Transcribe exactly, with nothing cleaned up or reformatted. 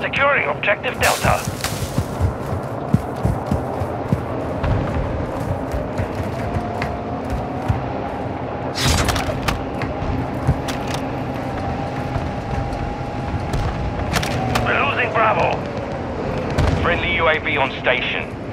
Securing objective Delta. We're losing Bravo. Friendly U A V on station.